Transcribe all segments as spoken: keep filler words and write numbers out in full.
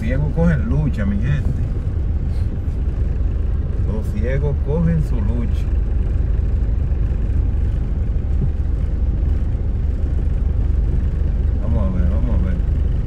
ciegos cogen lucha, mi gente. Los ciegos cogen su lucha. Vamos a ver, vamos a ver.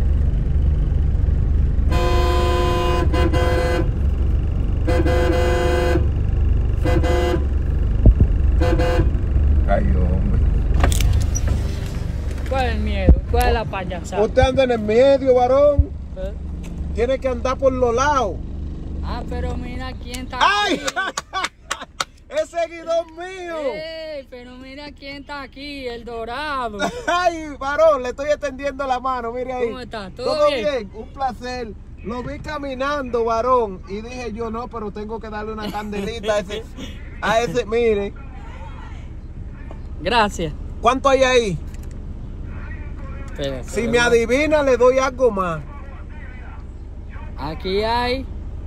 Ay, hombre. ¿Cuál es el miedo? ¿Cuál es la payasada? Usted anda en el medio, varón. ¿Eh? Tiene que andar por los lados. Ah, pero mira quién está ¡Ay! aquí. ¡Es seguidor mío! Ey, pero mira quién está aquí, el Dorado. ¡Ay, varón! Le estoy extendiendo la mano, mire ahí. ¿Cómo está? ¿Todo, ¿Todo bien? bien? Un placer. Lo vi caminando, varón. Y dije yo, no, pero tengo que darle una candelita a ese. A ese, mire. Gracias. ¿Cuánto hay ahí? Espérate, Si me ¿verdad? adivina, le doy algo más. Aquí hay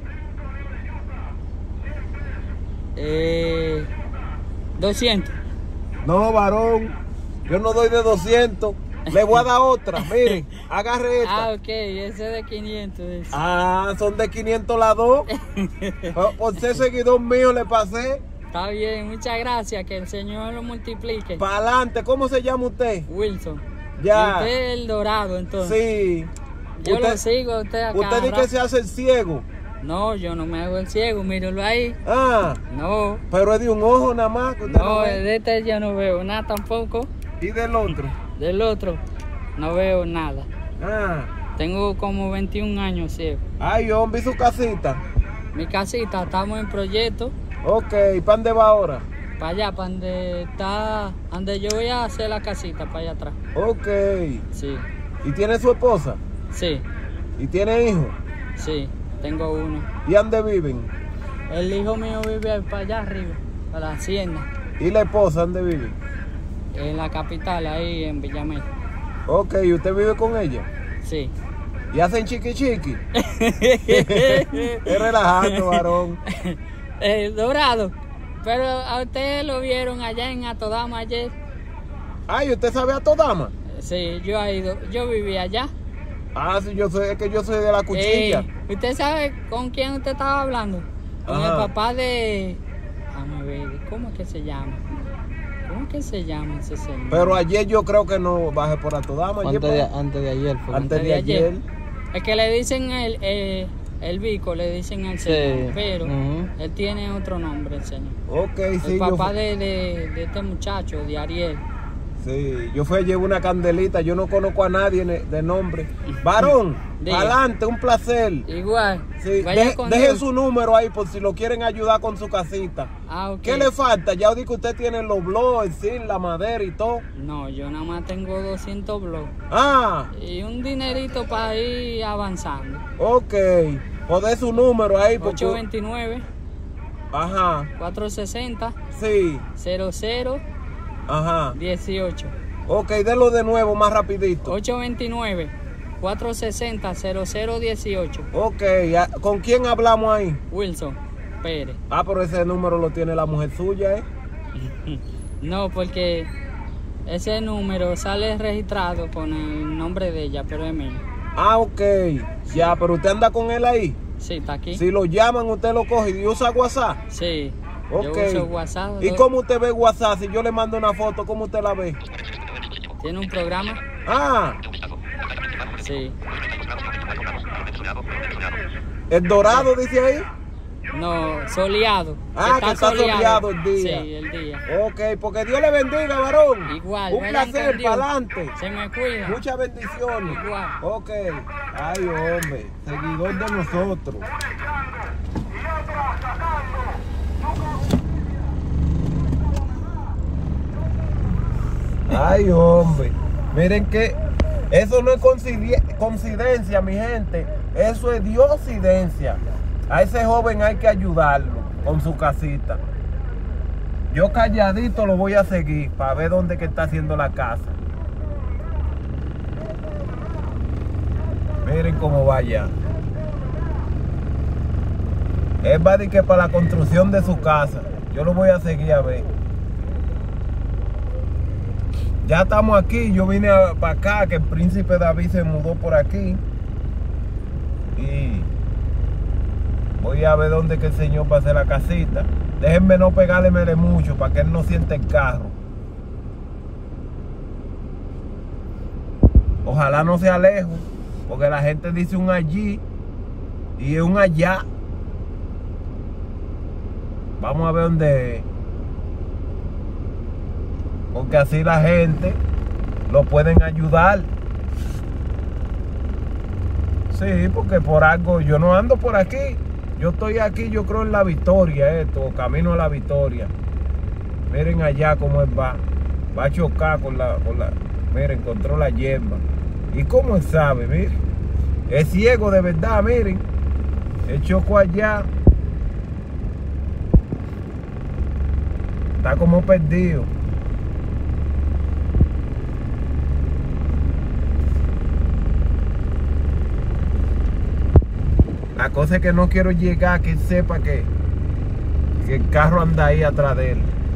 eh, doscientos. No, varón. Yo no doy de doscientos. Le voy a dar otra. Miren, agarre esta. Ah, ok, ese de quinientos. ese. Ah, son de quinientos las dos. Por- Por ser seguidor mío le pasé. Está bien, muchas gracias, que el Señor lo multiplique. Para adelante. ¿Cómo se llama usted? Wilson. Ya. Y usted es el Dorado, entonces. Sí. Yo usted, lo sigo a usted acá. Usted dice que se hace el ciego. No, yo no me hago el ciego, míralo ahí. Ah, No, pero es de un ojo nada más que usted no, no, ve. de este yo no veo nada tampoco. Y del otro. Del otro no veo nada. Ah. Tengo como veintiún años ciego. Ay, hombre, ¿y su casita? Mi casita, estamos en proyecto. Ok, ¿para dónde va ahora? Para allá, para donde está, donde yo voy a hacer la casita, para allá atrás. Ok. Sí, ¿Y tiene su esposa? sí, ¿Y tiene hijos? sí, tengo uno. ¿Y dónde viven? El hijo mío vive para allá arriba, para la hacienda, ¿Y la esposa dónde vive? en la capital, ahí en Villamel. Ok, ¿y usted vive con ella? Sí. ¿Y hacen chiqui chiqui? Es relajando, varón. El Dorado. Pero a ustedes lo vieron allá en Atodama ayer. Ay, ¿usted sabe a Todama? Sí, yo he ido, yo viví allá. Ah, sí, yo soy, es que yo soy de la cuchilla. Eh, ¿Usted sabe con quién usted estaba hablando? Con Ajá. el papá de... Déjame ver, ¿cómo es que se llama? ¿Cómo es que se llama ese señor? Pero ayer yo creo que no bajé por Atodama. Ayer, Antes de, pa- antes de ayer fue. antes de ayer. Es que le dicen el, eh, el bico, le dicen al Sí. señor, pero Ujú. él tiene otro nombre, el señor. Ok, sí, El yo, papá fu- de, de, de este muchacho, de Ariel. sí, yo fui a llevar una candelita, yo no conozco a nadie ne- de nombre. Varón, Diga. adelante, un placer. Igual. Sí, vaya de- con deje Dios. su número ahí por si lo quieren ayudar con su casita. Ah, ok. ¿Qué le falta? Ya di que usted tiene los blogs, el zinc, la madera y todo. No, yo nada más tengo doscientos blogs. Ah, Y un dinerito para ir avanzando. ok. O de su número ahí. Porque... ocho dos nueve, Ajá, cuatro seis cero, sí, cero cero ajá. uno ocho. Ok, délo de nuevo, más rapidito. ocho dos nueve, cuatro seis cero, cero cero uno ocho. Ok, ah, ¿con quién hablamos ahí? Wilson Pérez. Ah, pero ese número lo tiene la mujer suya, ¿eh? No, porque ese número sale registrado con el nombre de ella, pero es mío. Ah, ok. Ya, pero usted anda con él ahí. Sí, está aquí. Si lo llaman, usted lo coge y usa WhatsApp. Sí. Ok. Yo uso WhatsApp. ¿Y doy- cómo usted ve WhatsApp? Si yo le mando una foto, ¿cómo usted la ve? ¿Tiene un programa? Ah, Sí. el dorado dice ahí. No, soleado. Ah, que está soleado el día. Sí, el día. Ok, porque Dios le bendiga, varón. Igual, Un vayan placer, con Dios. para adelante. Se me cuida. Muchas bendiciones. Igual. Ok. Ay, hombre, seguidor de nosotros. Ay, hombre. Miren que eso no es coincidi- coincidencia, mi gente. Eso es diosidencia. A ese joven hay que ayudarlo con su casita. Yo calladito lo voy a seguir para ver dónde que está haciendo la casa. Miren cómo vaya. Él va a decir que para la construcción de su casa. Yo lo voy a seguir a ver. Ya estamos aquí. Yo vine para acá, que el príncipe David se mudó por aquí. Y voy a ver dónde que el señor va a hacer la casita. Déjenme no pegarle mucho para que él no siente el carro. Ojalá no sea lejos, porque la gente dice un allí y es un allá. Vamos a ver dónde es. Porque así la gente lo pueden ayudar. Sí, porque por algo yo no ando por aquí. Yo estoy aquí, yo creo en La Victoria, esto, camino a La Victoria. Miren allá cómo él va. Va a chocar con la, con la... Miren, encontró la hierba. ¿Y cómo él sabe? Miren. Es ciego de verdad, miren. Él chocó allá. Está como perdido. La cosa es que no quiero llegar, que él sepa que, que el carro anda ahí atrás de él.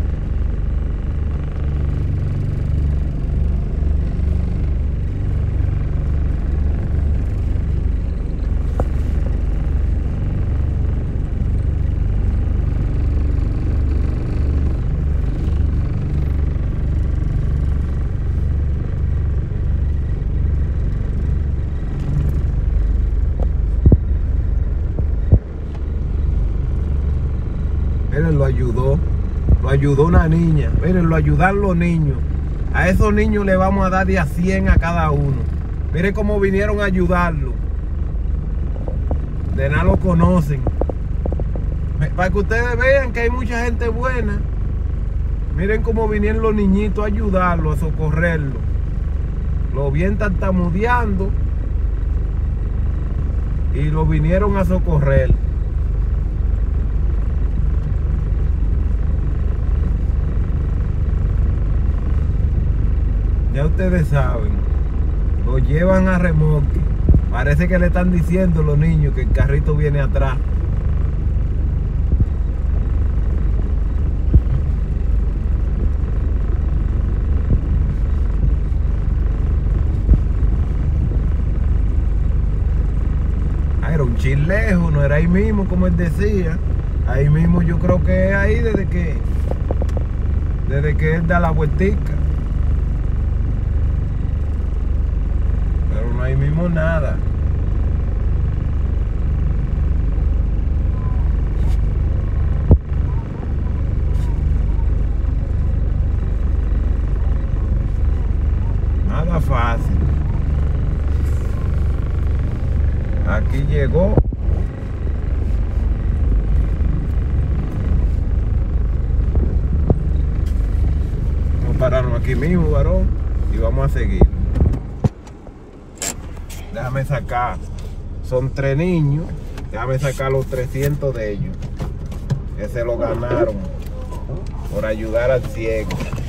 Miren, lo ayudó. Lo ayudó una niña. Miren, lo ayudan los niños. A esos niños le vamos a dar de a cien a cada uno. Miren cómo vinieron a ayudarlo. De nada lo conocen. Para que ustedes vean que hay mucha gente buena. Miren cómo vinieron los niñitos a ayudarlo, a socorrerlo. Lo bien tartamudeando. Y lo vinieron a socorrer. Ya ustedes saben, lo llevan a remolque. Parece que le están diciendo los niños que el carrito viene atrás. Ah, era un chin lejos, no era ahí mismo como él decía. Ahí mismo yo creo que es ahí desde que, desde que él da la vueltica. No hay mismo nada. Nada fácil. Aquí llegó. Vamos a pararnos aquí mismo, varón, y vamos a seguir. Déjame sacar, son tres niños, déjame sacar los trescientos de ellos, que se lo ganaron por ayudar al ciego.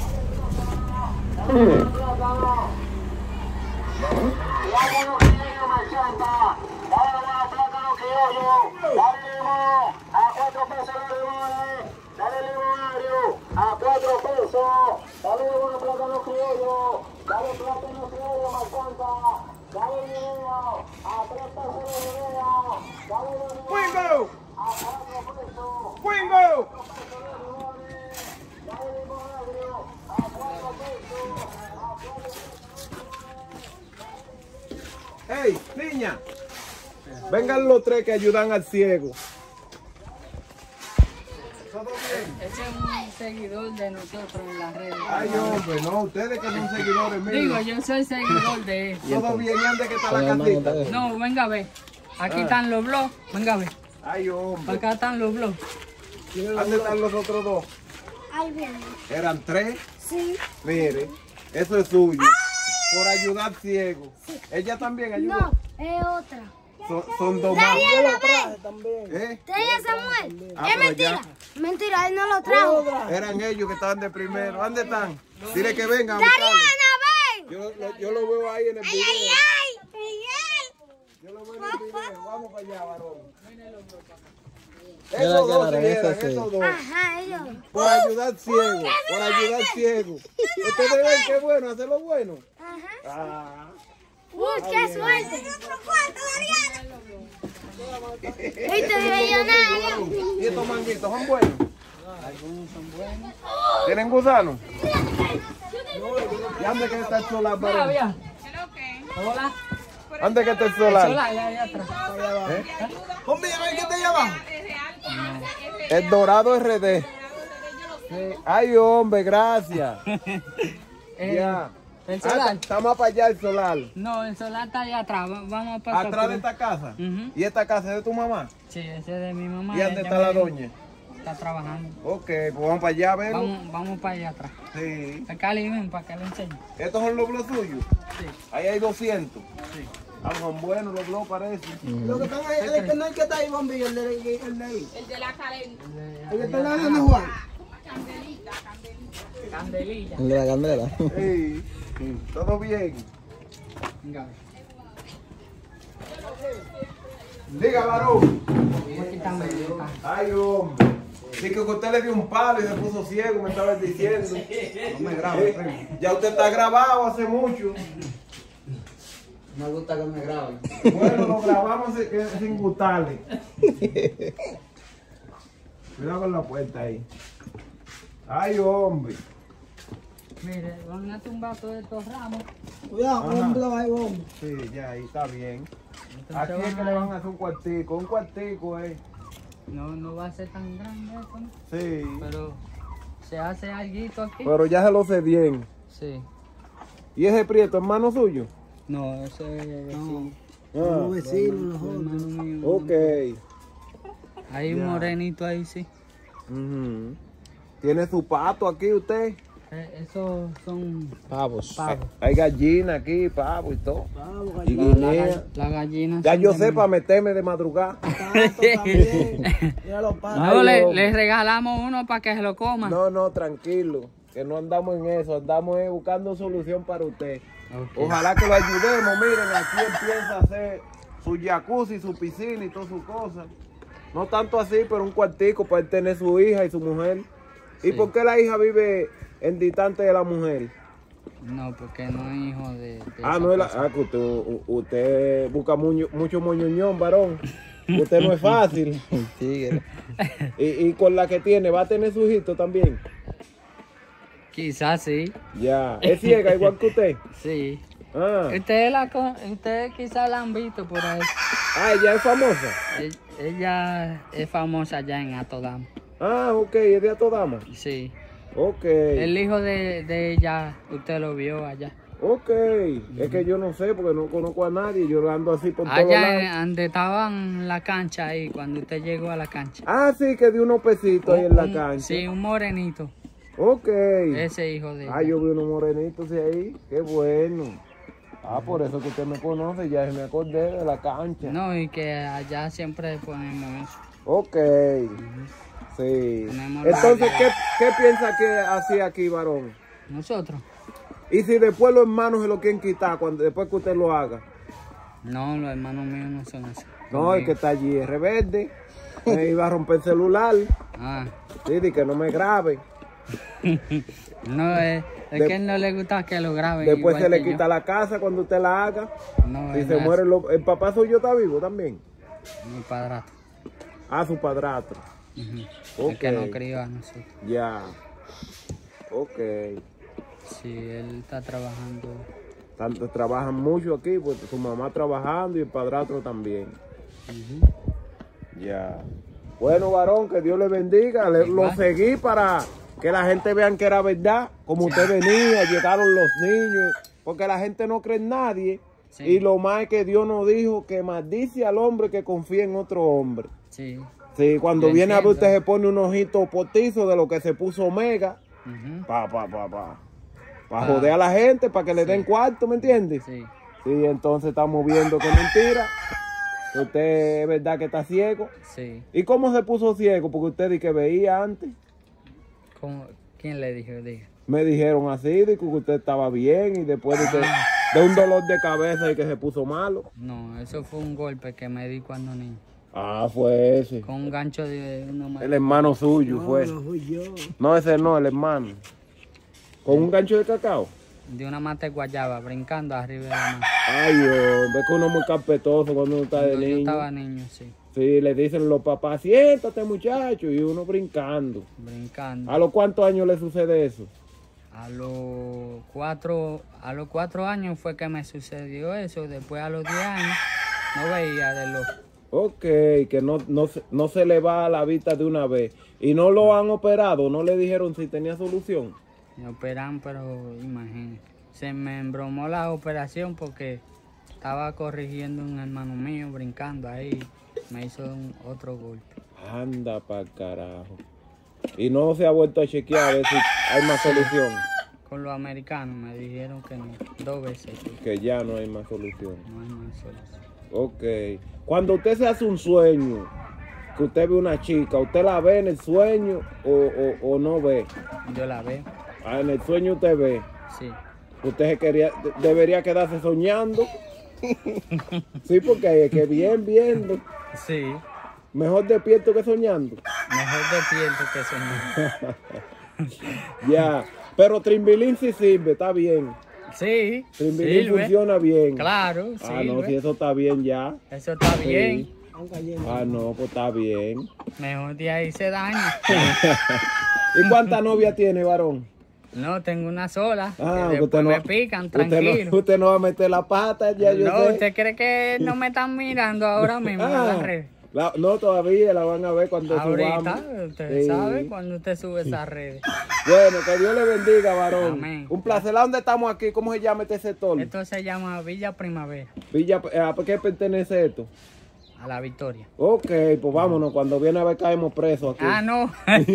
Dale limonario a cuatro pesos. Dale uno plátano criollo. Dale plátano criollo más santa. Dale dinero a tres pesos de dinero. Dale dinero ¡Wingo! a cuatro pesos. ¡Wingo! Dale limonario a cuatro pesos. A cuatro pesos. ¡Hey, niña! Vengan los tres que ayudan al ciego. ¿Todo bien? Ese es un seguidor de nosotros en las redes. Ay, hombre, no, ustedes que son seguidores míos. Digo, yo soy seguidor de él. Todo bien, ¿y dónde que está la casita? No, venga a ver. Aquí Ah. están los blogs. Venga a ver. Ay, hombre. Acá están los blogs. ¿Dónde están los otros dos? Ahí viene. Eran tres. Sí. Mire, eso es suyo. Por ayudar ciego. Ella también ayudó. No, es otra. Son, son dos más. Daniela, ven. ¿Eh? Trae a Samuel. Ah, Es pero mentira. Mentira, él no lo trajo. Eran ellos que estaban de primero. ¿Dónde están? Dile que vengan a buscarlo. Dariana, ven. Yo, lo- yo lo veo ahí en el Ay, video. ay, ay. Miguel. Yo lo veo en el video. Vamos para allá, varón. Mira Esos que dos la sí revista eran, sí. esos dos. Ajá, ellos. Por ayudar ciego. Por ayudar ciego. Ustedes ven qué bueno, hacer lo bueno. Ajá. Ah. Uy, qué suerte. Otro cuarto, Dariana. ¿Viste, millonario? ¿Y estos manguitos son buenos? Algunos son buenos. ¿Tienen gusano? ¿Y dónde que está el solar, Mira, varón? vieja. Hola. ¿Dónde que está el solar? Hola, allá, allá atrás. ¿Eh? Hombre, ¿qué te llama? El Dorado R D. Sí. Ay, hombre, gracias. Eh, Ya. El Ah, solar. estamos para allá el solar. No, el solar está allá atrás. Va- Vamos a pasar. Atrás por de el- esta casa. Ujú. ¿Y esta casa es de tu mamá? Sí, ese es de mi mamá. ¿Y dónde ella está me la dijo- doña? Está trabajando. Ok, pues vamos para allá a verlo. Vamos, vamos para allá atrás. Sí. Acá le ven para que le enseñe. ¿Estos son los blogs suyos? Sí. Ahí hay doscientos. Sí. Ah, son buenos los blogs, parece. Lo que están ahí, el que no es el que está ahí, bombillo, el de el de el de ahí. El de la cadena. El que está en la de Juan. Candelilla. El de la candela. Sí. Todo bien. Venga. Diga, varón. Aquí está medio. Ay, hombre. Dice que usted le dio un palo y se puso ciego, me estaba diciendo. No me grabes, Eh, ya usted está grabado hace mucho. Me gusta que me graben. Bueno, lo grabamos sin, que- sin gustarle. Cuidado con la puerta ahí. Ay, hombre. Mire, van a tumbar todos estos ramos. Cuidado, Ajá. hombre, ahí, bombo. Sí, ya ahí está bien. Entonces Aquí es que van le a- van a hacer un cuartico, un cuartico, eh. No, no va a ser tan grande eso, ¿no? Sí. Pero se hace alguito aquí. Pero ya se lo sé bien. Sí. ¿Y ese Prieto, hermano suyo? No, ese es vecino. Los Ah, vecinos, los Hermano otros. mío. ok. Hay un morenito ahí, sí. Ujú. ¿Tiene su pato aquí usted? Eh, esos son Pavos. pavos. Hay gallina aquí, pavo y todo. Vamos, Y gallina. guinea. Las gallinas. Ya son yo de sé mí. para meterme de madrugada. Tato también. Mira los patos. No, Ay, le, hombre. le regalamos uno para que se lo coma. No, no, tranquilo. Que no andamos en eso. Andamos eh, buscando solución para usted. Ok. Ojalá que lo ayudemos. Miren, aquí empieza a hacer su jacuzzi, su piscina y todas sus cosas. No tanto así, pero un cuartico para él tener su hija y su mujer. ¿Y Sí. por qué la hija vive en distante de la mujer? No, porque no es hijo de. de Ah, esa no es la. persona. Ah, que usted, u- usted busca mucho, mucho moñoñón, varón. Usted no es fácil. Tigre. Y, y con la que tiene, ¿va a tener su hijito también? Quizás sí. Ya. ¿Es ciega igual que usted? Sí. Ah, Ustedes la con- ustedes quizás la han visto por ahí. ah ella es famosa. E- Ella es famosa allá en Atodam. Ah, ok, es de Atodama. Sí. Ok. El hijo de, de ella, usted lo vio allá. Ok. Es que yo no sé porque no conozco a nadie. Yo ando así por todos Allá lados. en- donde estaban la cancha ahí, cuando usted llegó a la cancha. Ah, sí, que di unos pesitos ahí en la Un- cancha. Sí, un morenito. Ok. Ese hijo de Ah, ella. yo vi unos morenitos ahí. Qué bueno. Ah, por eso que usted me conoce. Ya me acordé de la cancha. No, y que allá siempre ponemos eso. Ok. Sí. Tenemos la- Entonces, ¿qué, qué piensa que hacía aquí, varón? Nosotros. Y si después los hermanos se lo quieren quitar, cuando después que usted lo haga. No, los hermanos míos no son así. No, el que está allí es rebelde. Me iba a romper el celular. Ah. Sí, di que no me grabe. No, es, es De- que él no le gusta que lo graben. Después igual se le que yo. quita la casa cuando usted la haga. No, Si él se no muere, lo- el papá suyo está vivo también. es mi padrastro. Ah, su padrastro. Ujú. El que nos Ok. crió a nosotros. Ya. Ok. Sí, él está trabajando. Tanto trabajan mucho aquí, pues su mamá trabajando y el padrastro también. Ya. Bueno, varón, que Dios le bendiga. Le- lo Igual. seguí para que la gente vean que era verdad. Como usted venía, llegaron los niños. Porque la gente no cree en nadie. Sí. Y lo más es que Dios nos dijo que maldice al hombre que confía en otro hombre. Sí. Sí, cuando Yo viene a ver entiendo. usted se pone un ojito postizo de lo que se puso Omega. Ujú. Pa, pa, pa, pa. Para Ah. joder a la gente, para que le Sí. den cuarto, ¿me entiendes? Sí. Sí, entonces estamos viendo que es mentira. Que usted es verdad que está ciego. Sí. ¿Y cómo se puso ciego? Porque usted di que veía antes. ¿Cómo? ¿Quién le dijo? Diga. Me dijeron así, de que usted estaba bien y después de, que- de un dolor de cabeza y que se puso malo. No, eso fue un golpe que me di cuando niño. Ah, fue ese. Con un gancho de uno más. El hermano suyo No, fue. no fui yo. No, ese no, el hermano. ¿Con un gancho de cacao? de una mata de guayaba, brincando arriba de la mata. Ay, hombre, es que uno es muy carpetoso cuando uno está de Cuando yo niño. estaba niño, sí, Sí, le dicen los papás, siéntate muchacho, y uno brincando. brincando. ¿A los cuántos años le sucede eso? A los cuatro, a los cuatro años fue que me sucedió eso. Después a los diez años no veía de lo. Ok, que no, no, se- no se le va a la vista de una vez. ¿Y no lo han operado? ¿No le dijeron si tenía solución? Me operan, pero imagínate. Se me embromó la operación porque estaba corrigiendo un hermano mío brincando ahí. Me hizo un, otro golpe. Anda pa'l carajo. Y no se ha vuelto a chequear a ver si hay más solución. Con los americanos me dijeron que no. Dos veces. Que Que ya no hay más solución. no hay más solución. Ok. Cuando usted se hace un sueño, que usted ve una chica, ¿usted la ve en el sueño o, o, o no ve? Yo la veo. Ah, en el sueño usted ve. Sí. Usted se quería, de- debería quedarse soñando. Sí, porque es que bien viendo. Sí. Mejor despierto que soñando. Mejor despierto que soñar. Ya. Pero Trimbilín sí sirve, está bien. Sí. Trimbilín Sirve. funciona bien. Claro, Ah, no, sirve. si eso está bien ya. Eso está Sí. bien. Ah, no, pues está bien. Mejor de ahí se daña. ¿Y cuántas novias tiene, varón? No, tengo una sola. Ah, que que usted después no, me pican, usted tranquilo. no, usted no va a meter la pata, ya yo No, sé. ¿usted cree que no me están mirando ahora mismo en Ah, las redes? la- no, todavía la van a ver cuando Ahorita, subamos. usted Sí. sabe cuando usted sube esas redes. Bueno, que Dios le bendiga, varón. Amén. Un placer. ¿A dónde estamos aquí? ¿Cómo se llama este sector? Esto se llama Villa Primavera, Villa, eh, ¿a qué pertenece esto? a la Victoria. Ok, pues vámonos. Cuando viene a ver caemos presos aquí. Ah, no.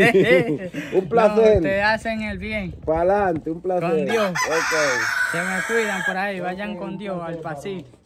Un placer. No, ustedes hacen el bien. Para adelante, un placer. Con Dios. Ok. Se me cuidan por ahí, vayan con Dios al pasillo.